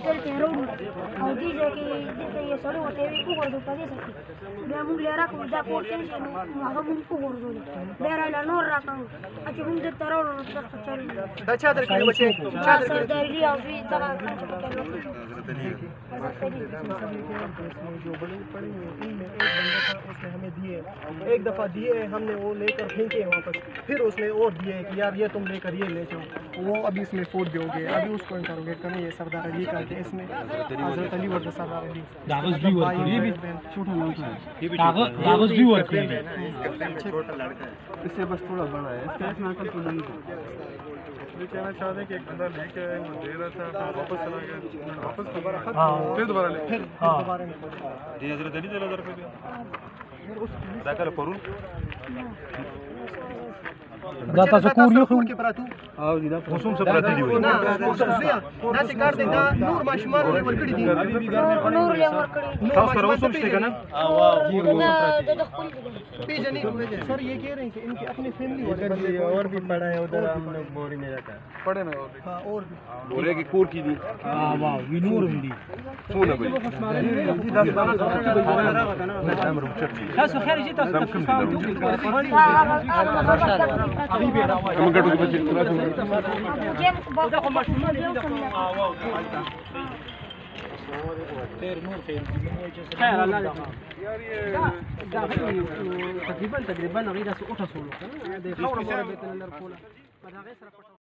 تل تهرون او دې ځای کې دلته یې سړی ورته وي وګورځو په دې ځای کې بیا موږ له راکړو دا پور چینج نو هغه موږ وګورځولو بیا راله نور راکړو چې موږ دلته راوړو نو دغه چل دا چا درکړي بچي چا درکړي سرداري او دوی دغه जो बड़े पड़े हुए उनमें एक बंदा था उसने हमें दिए एक दफ़ा दिए हमने वो लेकर फेंके वापस फिर उसने और दिए कि यार ये तुम लेकर ये ले जाओ वो अभी इसमें फूट दोगे अभी उसको इंटरोगेट करें ये सरदार अली करके इसमें हज़रत अली वर्द सरदार अली कागज भी वर्क ये भी छोटा लड़का है कागज भी वर्क है छोटा लड़का है इससे बस थोड़ा बड़ा है इसका इतना अकल तो नहीं है ये कहना चाहते हैं कि एक बंदा लेके आया वो दे रहा था फिर वापस चला गया वापस दोबारा फिर दोबारा ले फिर दोबारा ये हजरत अली चला दर पे दाखल करूं दाता सकूर यो के परातू आओ जी मौसम से प्राती दी हुई ना से कर दे ना नूर माशमार ले वर्कड़ी दी نور له ورکړي خاص कर मौसम से कहना د خپل पेजनी सर ये कह रहे हैं कि इनकी अपनी फैमिली वाले बंदे और भी पड़ा है उधर हम लोग बोरी में रहता है पड़े ना और हां और बोले कि कोर की दी हां वाह विनूर हिंदी सोना भाई خلاص خير جيت हम गटू के बच्चे خير نور خير خير الله यार ये تقريبا غير سقوط سولو ده خاور مره بيتنا الركوله